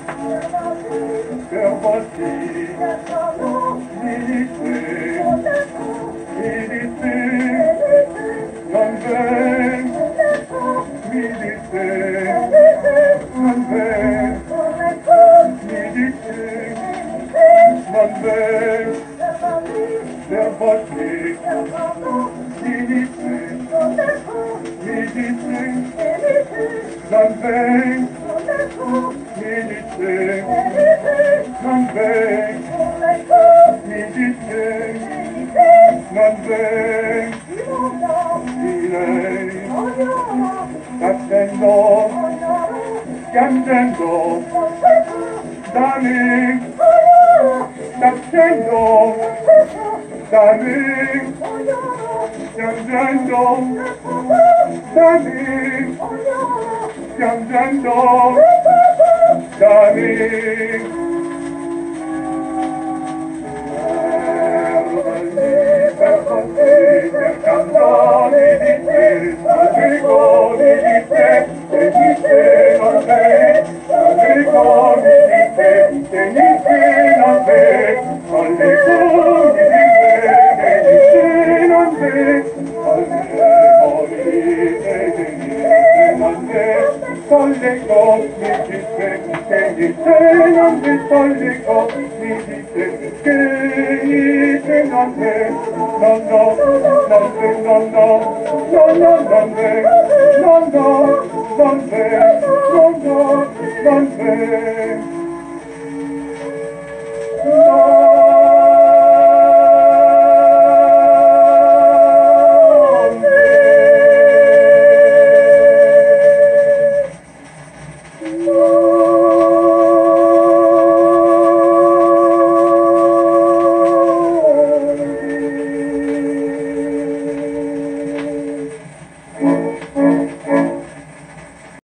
per voci, milite, milite, non ven, milite, non ven, milite, non ven, per voci, milite, milite, non ven, milite, non ven, milite, non ven, di lei, t'attendo, piangendo, da me, t'attendo, da me, piangendo, da me, piangendo, da me. Cercando di te, ricordi di te, e di te non sei, ricordi di te, e di te non sei, ricordi di te, e di te non sei, ricordi di te, e di te non sei, solleco, mi dice, che di te non sei, solleco, mi dice, che di te non sei, no, no, non sei, no, no, no, no, non sei, no, no, non sei, no, no, non sei.